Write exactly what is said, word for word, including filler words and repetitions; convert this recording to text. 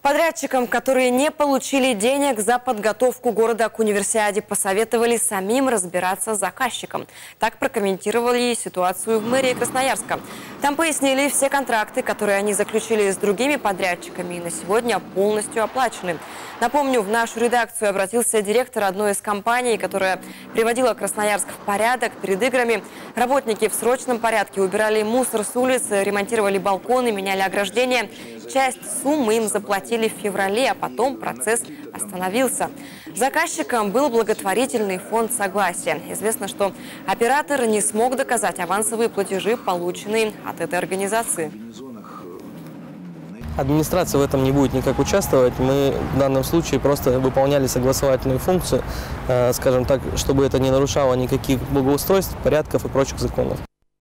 Подрядчикам, которые не получили денег за подготовку города к универсиаде, посоветовали самим разбираться с заказчиком. Так прокомментировали ситуацию в мэрии Красноярска. Там пояснили, все контракты, которые они заключили с другими подрядчиками, на сегодня полностью оплачены. Напомню, в нашу редакцию обратился директор одной из компаний, которая приводила Красноярск в порядок перед играми. Работники в срочном порядке убирали мусор с улиц, ремонтировали балконы, меняли ограждения. Часть суммы им заплатили в феврале, а потом процесс остановился. Заказчиком был благотворительный фонд «Согласие». Известно, что оператор не смог доказать авансовые платежи, полученные от этой организации. Администрация в этом не будет никак участвовать. Мы в данном случае просто выполняли согласовательную функцию, скажем так, чтобы это не нарушало никаких благоустройств, порядков и прочих законов.